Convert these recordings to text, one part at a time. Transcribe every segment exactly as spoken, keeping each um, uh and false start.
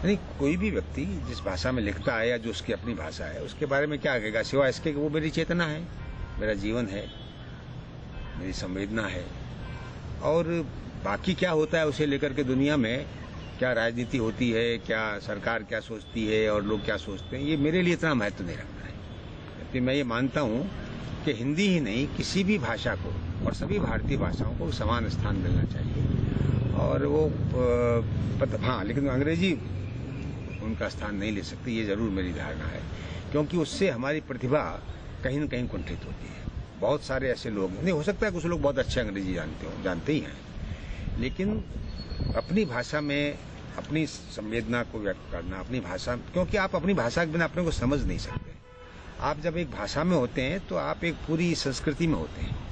नहीं, कोई भी व्यक्ति जिस भाषा में लिखता है या जो उसकी अपनी भाषा है उसके बारे में क्या कहेगा, सिवाय इसके कि वो मेरी चेतना है, मेरा जीवन है, मेरी संवेदना है। और बाकी क्या होता है उसे लेकर के दुनिया में क्या राजनीति होती है, क्या सरकार क्या सोचती है और लोग क्या सोचते हैं, ये मेरे लिए इतना महत्व नहीं रखता है। क्योंकि मैं ये मानता हूँ कि हिंदी ही नहीं किसी भी भाषा को और सभी भारतीय भाषाओं को समान स्थान मिलना चाहिए। और वो पता हाँ, लेकिन अंग्रेजी उनका स्थान नहीं ले सकती, ये जरूर मेरी धारणा है। क्योंकि उससे हमारी प्रतिभा कहीं न कहीं कुंठित होती है। बहुत सारे ऐसे लोग नहीं, हो सकता है कुछ लोग बहुत अच्छे अंग्रेजी जानते हो, जानते ही हैं, लेकिन अपनी भाषा में अपनी संवेदना को व्यक्त करना, अपनी भाषा, क्योंकि आप अपनी भाषा के बिना अपने को समझ नहीं सकते। आप जब एक भाषा में होते हैं तो आप एक पूरी संस्कृति में होते हैं।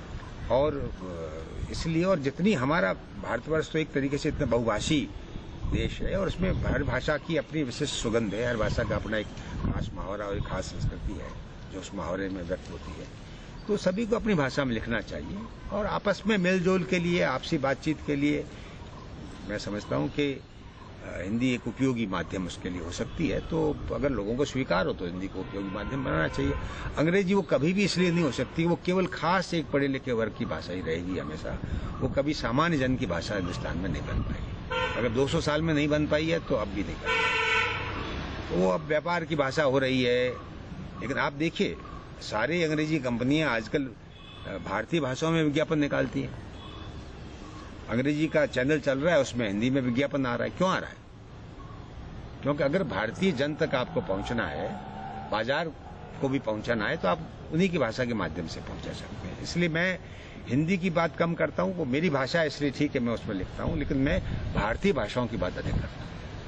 और इसलिए, और जितनी हमारा भारतवर्ष तो एक तरीके से इतना बहुभाषी देश है और उसमें हर भाषा की अपनी विशिष्ट सुगंध है, हर भाषा का अपना एक खास मुहावरा और एक खास संस्कृति है जो उस मुहावरे में व्यक्त होती है। तो सभी को अपनी भाषा में लिखना चाहिए और आपस में मेलजोल के लिए, आपसी बातचीत के लिए मैं समझता हूँ कि हिंदी एक उपयोगी माध्यम उसके लिए हो सकती है। तो अगर लोगों को स्वीकार हो तो हिंदी को उपयोगी माध्यम बनाना चाहिए। अंग्रेजी वो कभी भी इसलिए नहीं हो सकती, वो केवल खास एक पढ़े लिखे वर्ग की भाषा ही रहेगी हमेशा। वो कभी सामान्य जन की भाषा हिंदुस्तान में नहीं बन पाएगी। अगर दो सौ साल में नहीं बन पाई है तो अब भी नहीं बन पाएगी। तो वो अब व्यापार की भाषा हो रही है। लेकिन आप देखिए, सारी अंग्रेजी कंपनियां आजकल भारतीय भाषाओं में विज्ञापन निकालती हैं। अंग्रेजी का चैनल चल रहा है, उसमें हिंदी में विज्ञापन आ रहा है। क्यों आ रहा है? क्योंकि अगर भारतीय जन तक आपको पहुंचना है, बाजार को भी पहुंचाना है, तो आप उन्हीं की भाषा के माध्यम से पहुंचा सकते हैं। इसलिए मैं हिंदी की बात कम करता हूं। वो मेरी भाषा है, इसलिए ठीक है मैं उसमें लिखता हूं, लेकिन मैं भारतीय भाषाओं की बात अधिक करता हूं।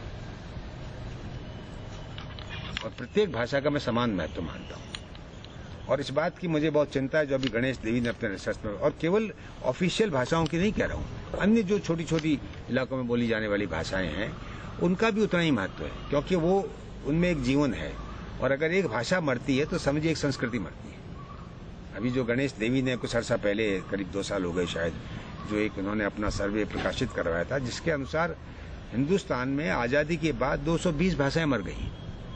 और प्रत्येक भाषा का मैं समान महत्व मानता हूं। और इस बात की मुझे बहुत चिंता है जो अभी गणेश देवी ने अपने रिसर्च में, और केवल ऑफिशियल भाषाओं की नहीं कह रहा हूँ, अन्य जो छोटी छोटी इलाकों में बोली जाने वाली भाषाएं हैं उनका भी उतना ही महत्व है। क्योंकि वो, उनमें एक जीवन है। और अगर एक भाषा मरती है तो समझिए एक संस्कृति मरती है। अभी जो गणेश देवी ने कुछ अर्सा पहले, करीब दो साल हो गए शायद, जो एक उन्होंने अपना सर्वे प्रकाशित करवाया था, जिसके अनुसार हिंदुस्तान में आजादी के बाद दो सौ बीस भाषाएं मर गई।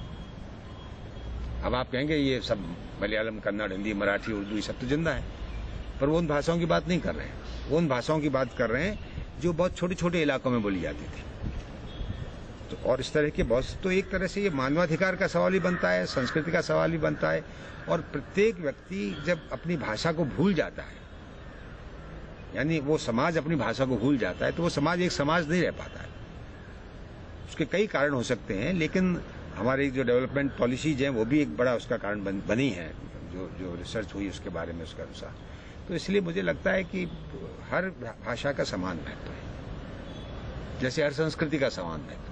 अब आप कहेंगे ये सब मलयालम, कन्नड़, हिंदी, मराठी, उर्दू ये सब तो जिंदा है, पर वो उन भाषाओं की बात नहीं कर रहे हैं। वो उन भाषाओं की बात कर रहे हैं जो बहुत छोटे छोटे इलाकों में बोली जाती थी। तो और इस तरह के बहुत, तो एक तरह से ये मानवाधिकार का सवाल ही बनता है, संस्कृति का सवाल ही बनता है। और प्रत्येक व्यक्ति जब अपनी भाषा को भूल जाता है, यानी वो समाज अपनी भाषा को भूल जाता है, तो वो समाज एक समाज नहीं रह पाता है। उसके कई कारण हो सकते हैं, लेकिन हमारी जो डेवलपमेंट पॉलिसीज हैं वो भी एक बड़ा उसका कारण बन, बनी है, जो जो रिसर्च हुई उसके बारे में उसके अनुसार। तो इसलिए मुझे लगता है कि हर भाषा का समान महत्व है, जैसे हर संस्कृति का समान महत्व है।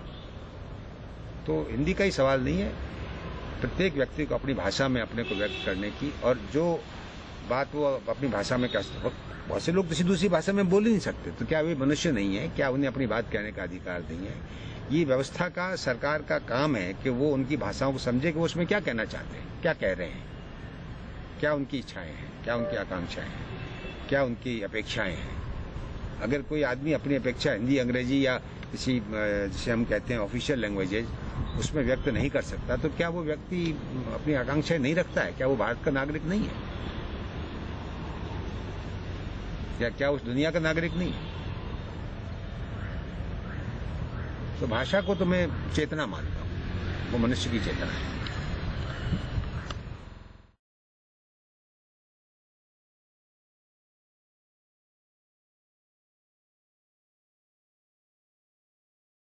तो हिंदी का ही सवाल नहीं है, प्रत्येक व्यक्ति को अपनी भाषा में अपने को व्यक्त करने की, और जो बात वो अपनी भाषा में कह, बहुत से लोग किसी दूसरी भाषा में बोल ही नहीं सकते, तो क्या वे मनुष्य नहीं है? क्या उन्हें अपनी बात कहने का अधिकार नहीं है? ये व्यवस्था का, सरकार का काम है कि वो उनकी भाषाओं को समझे कि वो उसमें क्या कहना चाहते हैं, क्या कह रहे हैं, क्या उनकी इच्छाएं हैं, क्या उनकी आकांक्षाएं हैं, क्या उनकी अपेक्षाएं हैं। अगर कोई आदमी अपनी अपेक्षा हिंदी, अंग्रेजी या किसी, जिसे हम कहते हैं ऑफिशियल लैंग्वेजेज, उसमें व्यक्त नहीं कर सकता, तो क्या वो व्यक्ति अपनी आकांक्षाएं नहीं रखता है? क्या वो भारत का नागरिक नहीं है? या क्या उस दुनिया का नागरिक नहीं है? तो भाषा को तो मैं चेतना मानता हूँ, वो मनुष्य की चेतना है।